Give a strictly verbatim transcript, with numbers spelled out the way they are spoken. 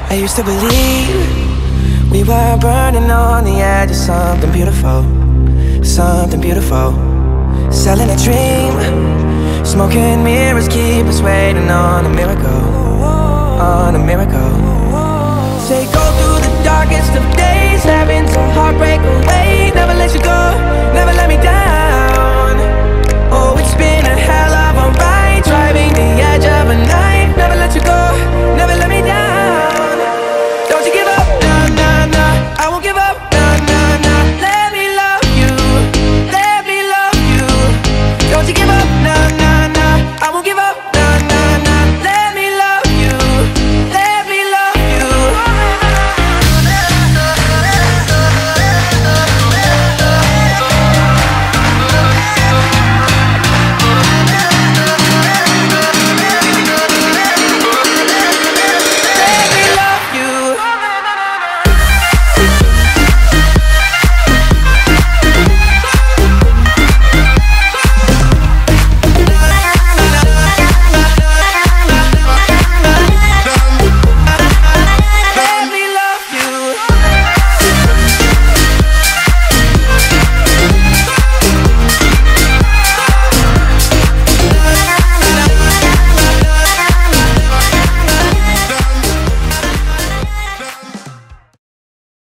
I used to believe we were burning on the edge of something beautiful, something beautiful. Selling a dream, smoking mirrors keep us waiting on a miracle, on a miracle. Say go through the darkest of days, having to heartbreak away. Never let you go, never let me down.